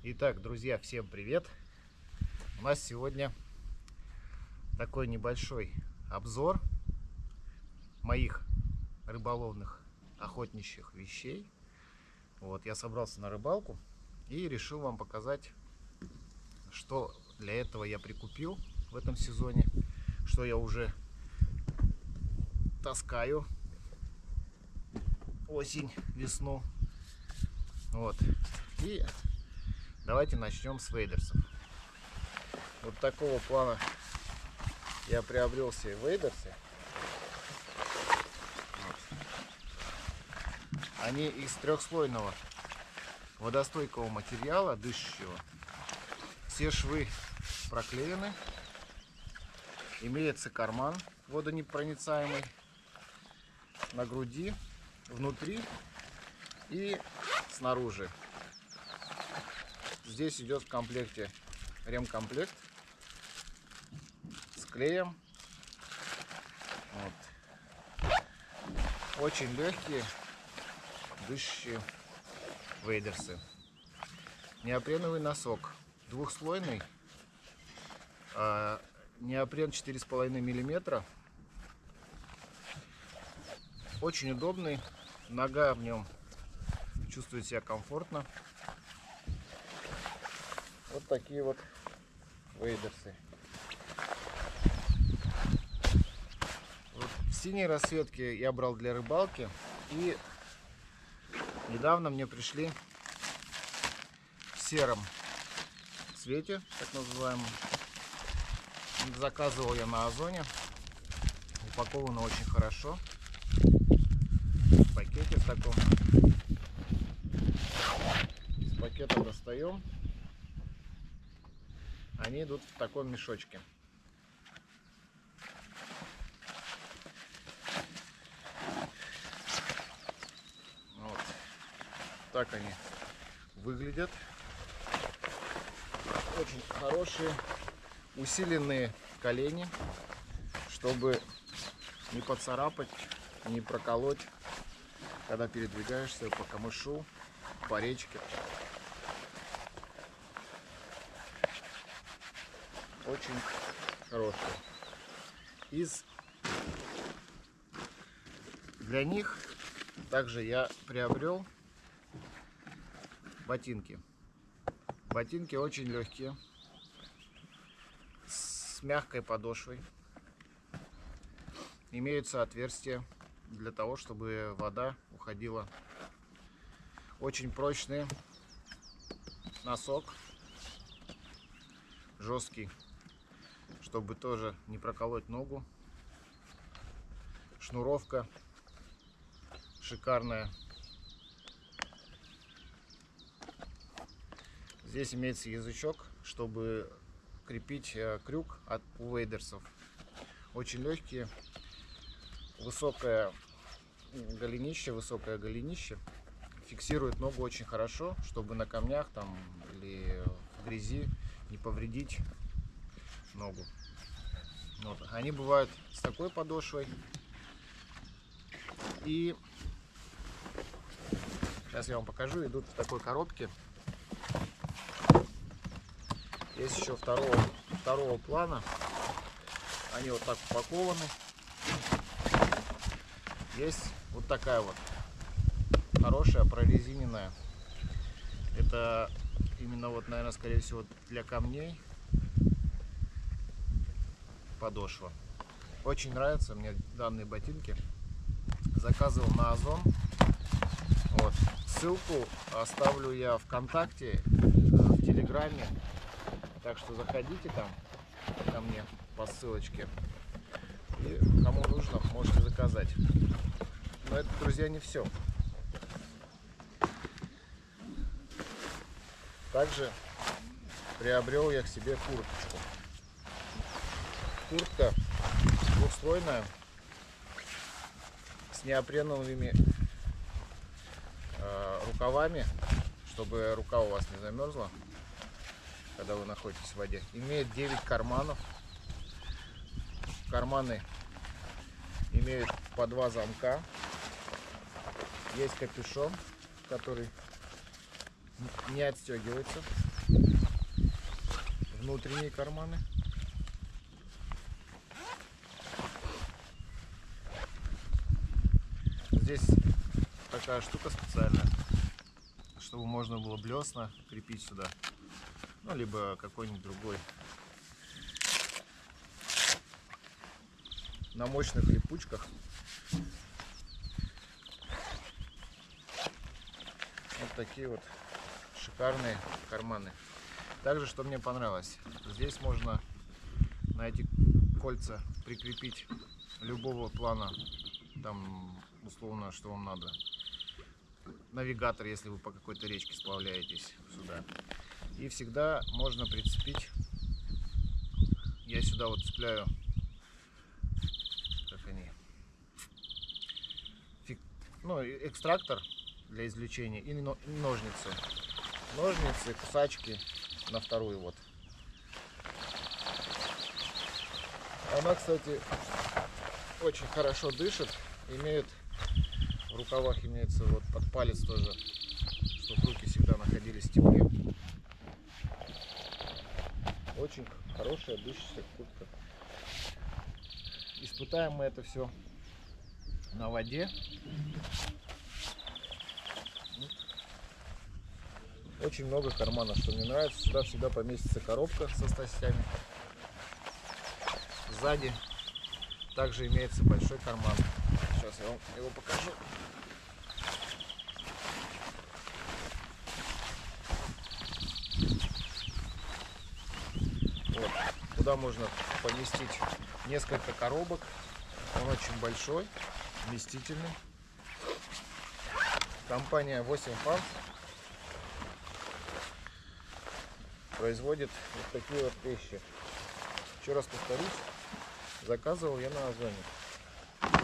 Итак, друзья, всем привет! У нас сегодня такой небольшой обзор моих рыболовных охотничьих вещей. Вот, я собрался на рыбалку и решил вам показать, что для этого я прикупил в этом сезоне, что я уже таскаю осень, весну. Вот. И давайте начнем с вейдерсов. Вот такого плана я приобрел себе вейдерсы. Вот. Они из трехслойного водостойкого материала, дышащего. Все швы проклеены. Имеется карман водонепроницаемый на груди, внутри и снаружи. Здесь идет в комплекте ремкомплект с клеем. Вот. Очень легкие дышащие вейдерсы. Неопреновый носок двухслойный, неопрен 4,5 мм. Очень удобный, нога в нем чувствует себя комфортно. Вот такие вот вейдерсы. Вот в синей расцветке я брал для рыбалки, и недавно мне пришли в сером цвете, так называемом. Заказывал я на Озоне. Упаковано очень хорошо. В пакете в таком. Из пакета достаем. Они идут в таком мешочке. Вот. Так они выглядят. Очень хорошие, усиленные колени, чтобы не поцарапать, не проколоть, когда передвигаешься по камышу, по речке. Очень хорошие. Для них также я приобрел ботинки. Ботинки очень легкие, с мягкой подошвой. Имеются отверстия для того, чтобы вода уходила. Очень прочный носок, жесткий, чтобы тоже не проколоть ногу. Шнуровка шикарная. Здесь имеется язычок, чтобы крепить крюк от вейдерсов. Очень легкие, высокое голенище фиксирует ногу очень хорошо, чтобы на камнях там или в грязи не повредить ногу. Вот. Они бывают с такой подошвой. И сейчас я вам покажу. Идут в такой коробке. Есть еще второго плана. Они вот так упакованы. Есть вот такая вот хорошая прорезиненная. Это именно вот, наверное, скорее всего для камней подошва. Очень нравятся мне данные ботинки. Заказывал на Озон. Вот. Ссылку оставлю я ВКонтакте, в Телеграме. Так что заходите там ко мне по ссылочке. И кому нужно, можете заказать. Но это, друзья, не все. Также приобрел я к себе курточку. Куртка двухслойная, с неопреновыми рукавами, чтобы рука у вас не замерзла, когда вы находитесь в воде. Имеет 9 карманов. Карманы имеют по 2 замка. Есть капюшон, который не отстегивается. внутренние карманы. Здесь такая штука специальная, чтобы можно было блесна крепить сюда, ну либо какой-нибудь другой. На мощных липучках. Вот такие вот шикарные карманы. Также, что мне понравилось, здесь можно на эти кольца прикрепить любого плана, там условно, что вам надо. Навигатор, если вы по какой-то речке сплавляетесь сюда. И всегда можно прицепить. Я сюда вот цепляю, как они, ну, экстрактор для извлечения и ножницы. Ножницы, кусачки на вторую вот. Она, кстати, очень хорошо дышит. Имеет в рукавах, имеется вот под палец тоже, чтобы руки всегда находились в тепле. Очень хорошая дышащая куртка. Испытаем мы это все на воде. Очень много карманов, что мне нравится. Сюда всегда поместится коробка со снастями. Сзади также имеется большой карман. Сейчас я вам его покажу. Вот. Туда можно поместить несколько коробок. Он очень большой, вместительный. Компания 8 Fans производит вот такие вот вещи. Еще раз повторюсь, заказывал я на Озоне.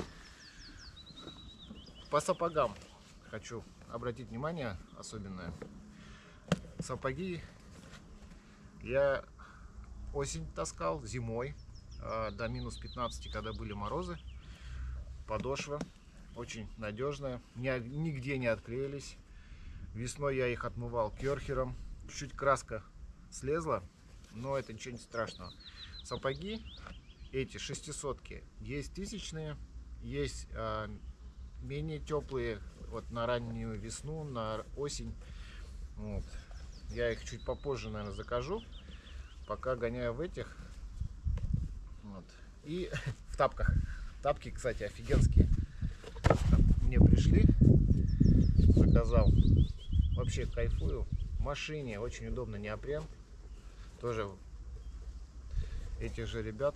По сапогам хочу обратить внимание особенное. Сапоги я осень таскал, зимой, до минус 15, когда были морозы. Подошва очень надежная, нигде не отклеились. Весной я их отмывал керхером. Чуть-чуть краска слезла, но это ничего не страшного. Сапоги эти 600-ки, есть тысячные, есть менее теплые, вот на раннюю весну, на осень. Вот. Я их чуть попозже, наверное, закажу. Пока гоняю в этих. Вот. И в тапках. Тапки, кстати, офигенские. Мне пришли, заказал. Вообще кайфую. В машине очень удобно, неопрен. Тоже этих же ребят.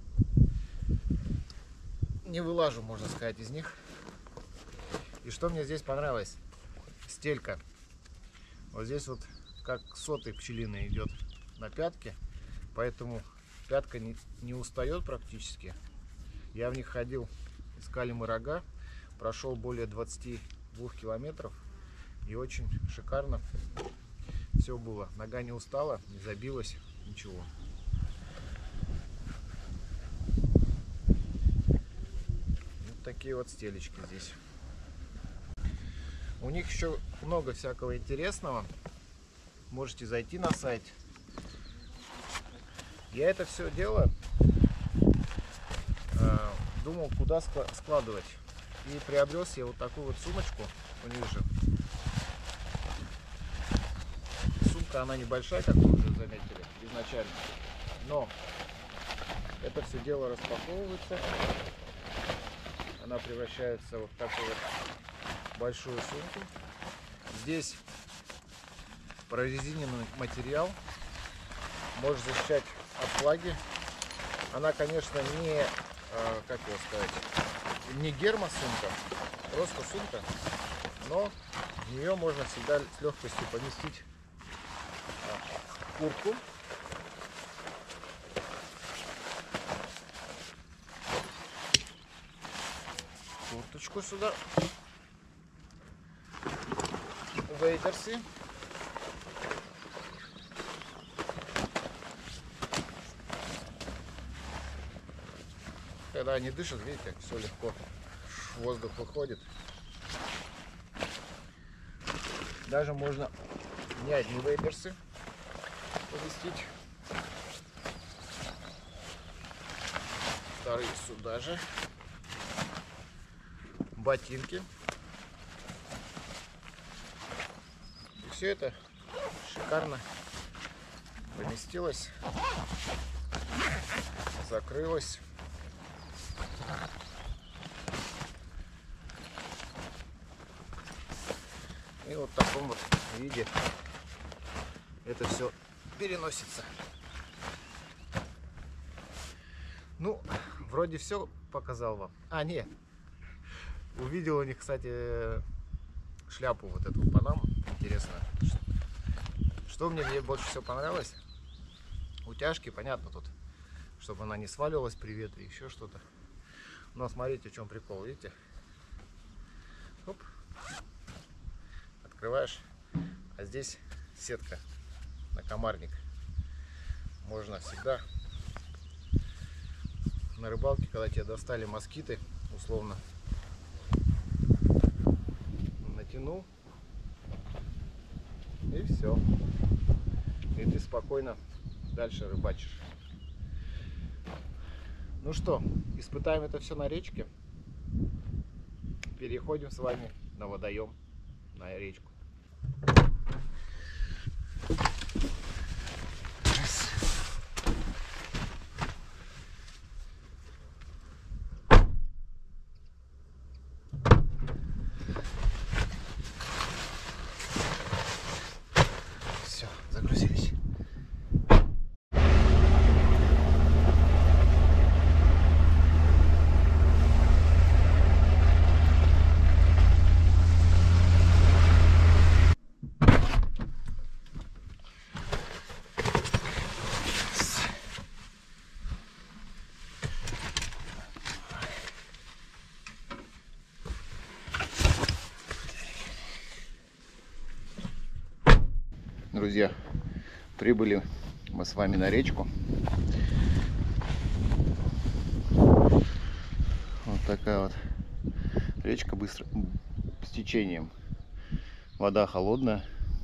Не вылажу, можно сказать, из них. И что мне здесь понравилось? Стелька. Вот здесь вот как сотый пчелиный идет на пятке. Поэтому пятка не устает практически. Я в них ходил, искали мы рога. Прошел более 22 километров. И очень шикарно все было. Нога не устала, не забилась, ничего. Вот такие вот стелечки здесь. У них еще много всякого интересного. Можете зайти на сайт. Я это все дело думал, куда складывать. И приобрел себе вот такую вот сумочку. У них же сумка, она небольшая, как вы уже заметили изначально. Но это все дело распаковывается. Она превращается вот в такую вот большую сумку. Здесь прорезиненный материал. Может защищать от влаги. Она, конечно, не, как его сказать, не гермосумка, просто сумка, но в нее можно всегда с легкостью поместить куртку. Курточку сюда. Вейдерсы. Когда они дышат, видите, все легко. Воздух выходит. Даже можно не одни вейперсы поместить. Вторые сюда же. Ботинки. И все это шикарно поместилось, закрылось. И вот в таком вот виде это все переносится. Ну, вроде все показал вам. А, нет. Увидел у них, кстати, шляпу вот эту панаму. Интересно. Что мне больше всего понравилось? Утяжки, понятно тут, чтобы она не сваливалась при ветре, еще что-то. Но смотрите, в чем прикол, видите? Оп. Открываешь, а здесь сетка на комарник. Можно всегда на рыбалке, когда тебе достали москиты, условно, натянул, и все. И ты спокойно дальше рыбачишь. Ну что, испытаем это все на речке. Переходим с вами на водоем, на речку. Все, загрузились. Друзья, прибыли мы с вами на речку. Вот такая вот речка, быстро с течением. Вода холодная.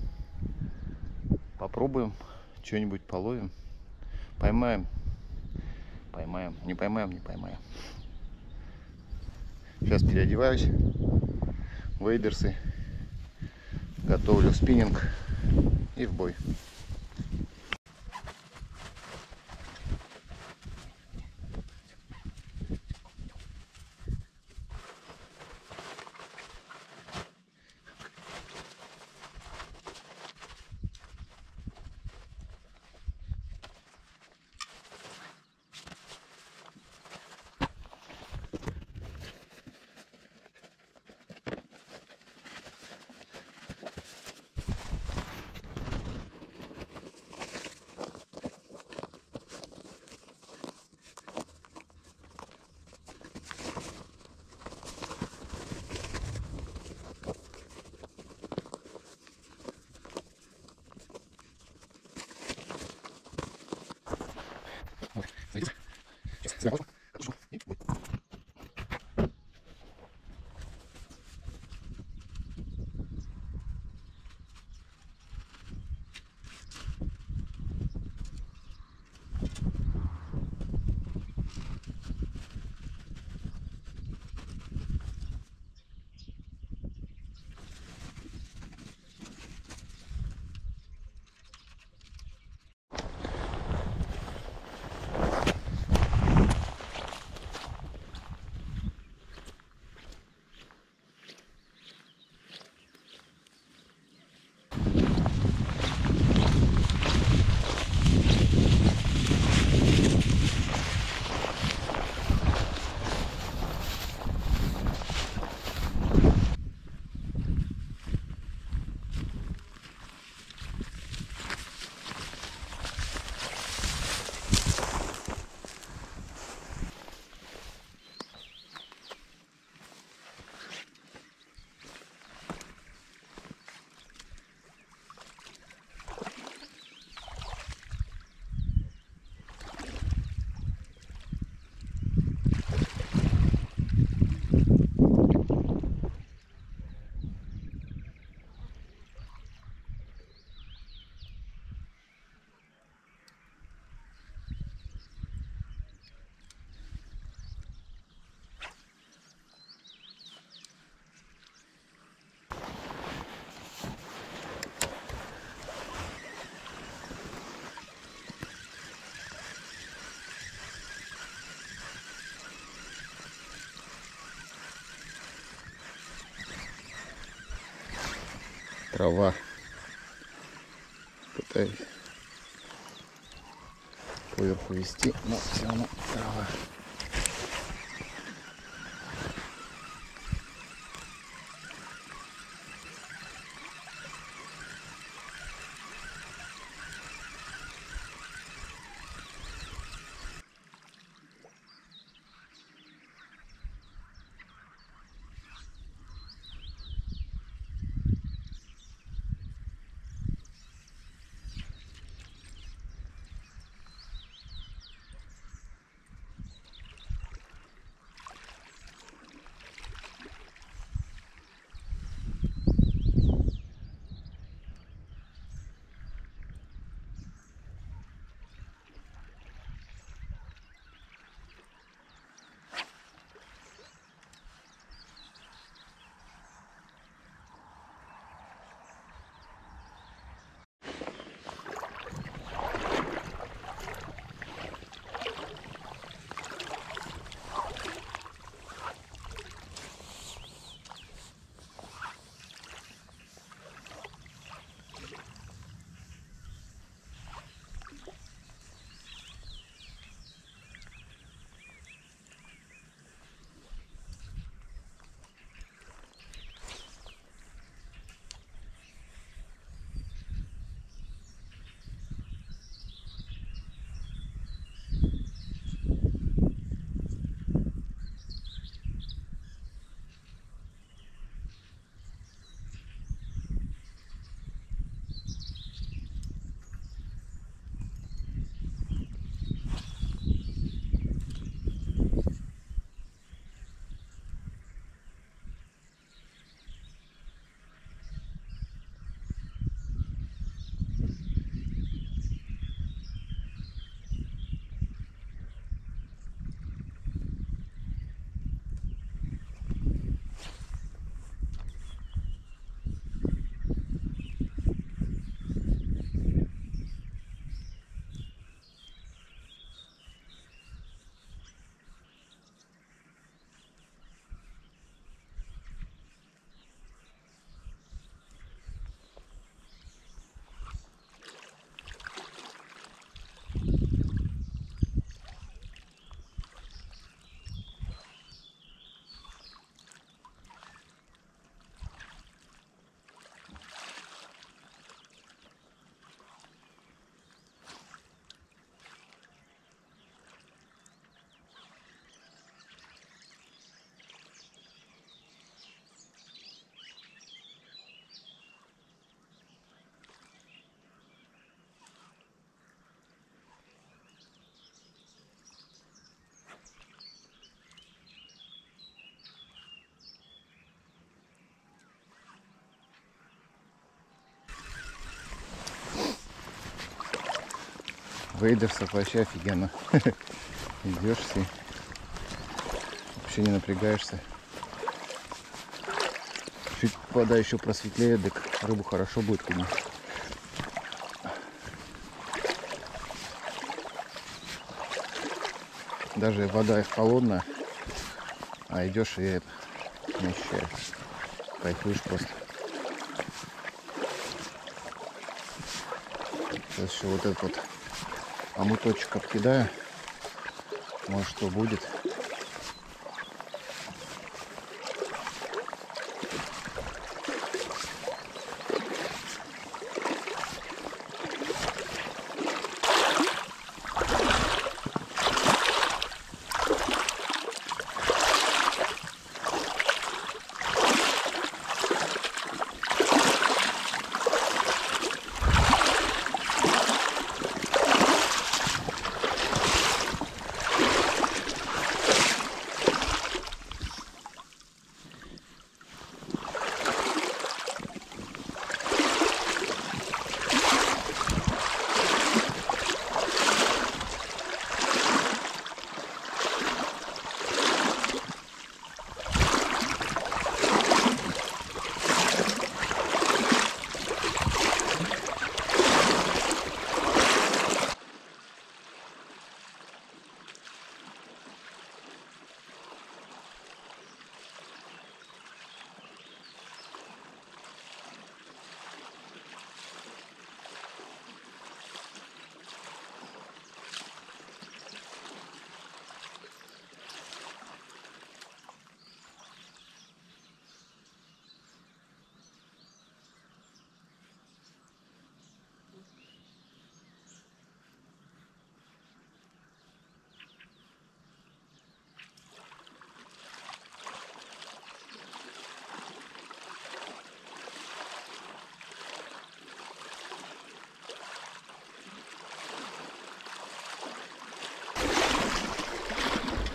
Попробуем что-нибудь половим. Поймаем. Поймаем. Не поймаем, не поймаем. Сейчас переодеваюсь. Вейдерсы. Готовлю спиннинг. И в бой. трава. Пытаюсь поверху вести, но все равно трава. Вейдерсов вообще офигенно. Идешь и вообще не напрягаешься. Чуть вода еще просветлеет, так рыбу хорошо будет видно. Даже вода и холодная, а идешь и это не ощущаешь. Кайфуешь просто. Сейчас еще вот этот вот омуточек обкидаю. Может, что будет.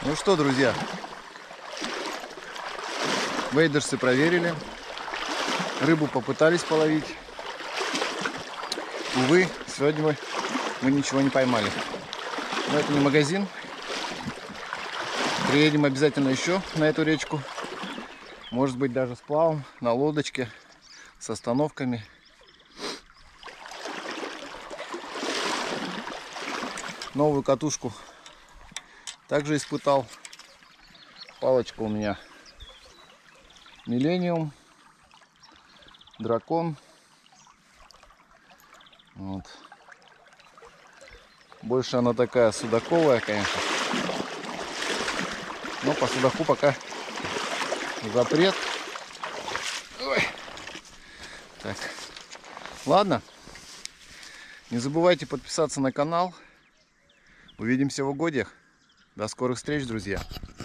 Ну что, друзья, вейдерсы проверили, рыбу попытались половить. Увы, сегодня мы ничего не поймали. Но это не магазин. Приедем обязательно еще на эту речку. Может быть, даже сплавом, на лодочке, с остановками. Новую катушку также испытал. Палочка у меня Millennium, Дракон. Вот. Больше она такая судаковая, конечно. Но по судаку пока запрет. Ой. Так. Ладно. Не забывайте подписаться на канал. Увидимся в угодьях. До скорых встреч, друзья.